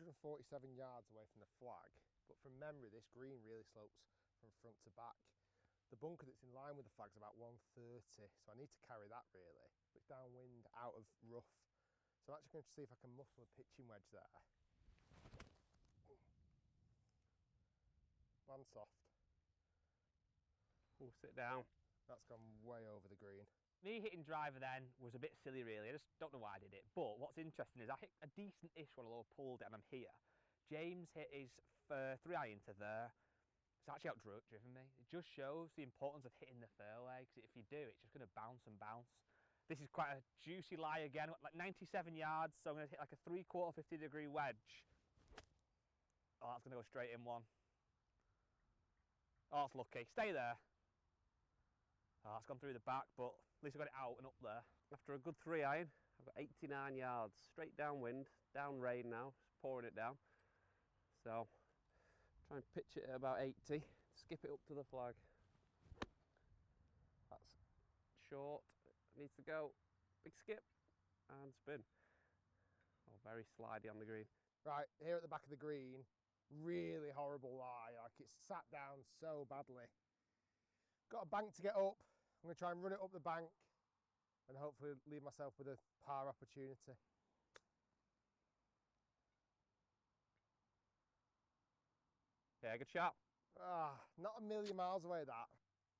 147 yards away from the flag, but from memory this green really slopes from front to back. The bunker that's in line with the flag's about 130, so I need to carry that really, but it's downwind, out of rough. So I'm actually going to see if I can muscle a pitching wedge there. Land soft. We'll sit down. That's gone way over the green. Me hitting driver then was a bit silly really, I just don't know why I did it, but what's interesting is I hit a decent-ish one, although I pulled it and I'm here. James hit his 3-iron to there. It's actually out-driven me. It just shows the importance of hitting the fairway, because if you do, it's just going to bounce and bounce. This is quite a juicy lie again, like 97 yards, so I'm going to hit like a 3/4 50-degree wedge. Oh, that's going to go straight in one. Oh, that's lucky. Stay there. Oh, it's gone through the back, but at least I got it out and up there. After a good 3-iron, I've got 89 yards, straight downwind, down rain now, it's pouring it down. So, try and pitch it at about 80, skip it up to the flag. That's short, it needs to go, big skip, and spin. Oh, very slidey on the green. Right, here at the back of the green, really horrible lie, like it's sat down so badly. Got a bank to get up. I'm going to try and run it up the bank and hopefully leave myself with a par opportunity. Yeah, good shot. Not a million miles away that.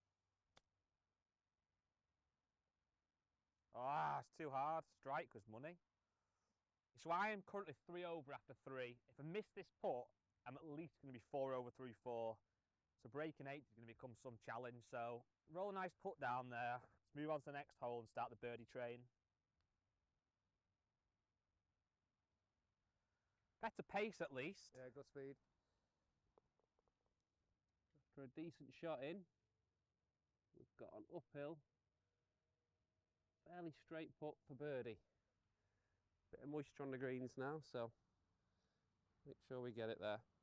It's too hard. Strike was money. So I am currently 3 over after 3. If I miss this putt, I'm at least going to be 4 over through 4. So breaking 8 is going to become some challenge. So roll a nice putt down there. Let's move on to the next hole and start the birdie train. Better pace at least. Yeah, good speed. After a decent shot in, we've got an uphill, fairly straight putt for birdie. Bit of moisture on the greens now, so make sure we get it there.